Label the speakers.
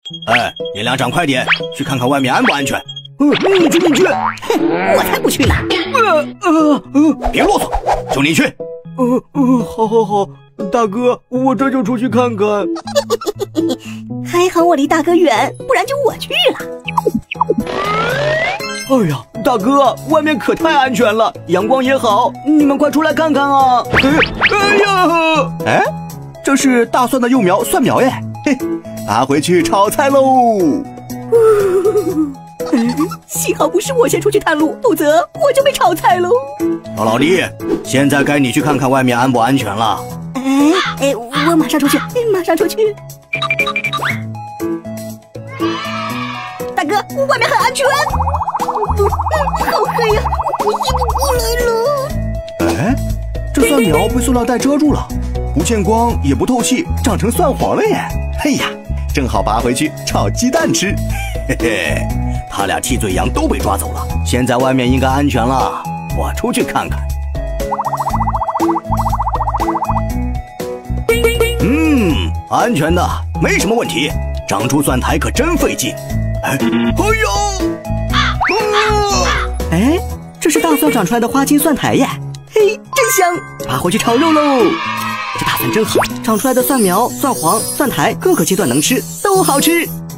Speaker 1: 哎，你俩长快点，去看看外面安不安全。
Speaker 2: 你去。
Speaker 3: 我才不去呢。
Speaker 1: 别啰嗦，就你去。
Speaker 2: 好，大哥，我这就出去看看。
Speaker 3: 还好我离大哥远，不然就我去了。
Speaker 2: 哎呀，大哥，外面可太安全了，阳光也好，你们快出来看看啊！
Speaker 1: 哎，这是大蒜的幼苗蒜苗耶，嘿，拿回去炒菜喽。
Speaker 3: 幸好不是我先出去探路，否则我就被炒菜喽。
Speaker 1: 老弟，现在该你去看看外面安不安全了。
Speaker 3: 我马上出去，马上出去。大哥，外面很安全。好黑呀，我移不过来了。
Speaker 1: 哎，这蒜苗被塑料袋遮住了，不见光也不透气，长成蒜黄了耶！哎呀，正好拔回去炒鸡蛋吃。嘿嘿，他俩替罪羊都被抓走了，现在外面应该安全了，我出去看看。安全的，没什么问题。长出蒜苔可真费劲。
Speaker 2: 哎，这是大蒜长出来的花青蒜苔耶，
Speaker 3: 嘿，真香！
Speaker 2: 拔回去炒肉喽。这大蒜真好，长出来的蒜苗、蒜黄、蒜苔各个阶段能吃，都好吃。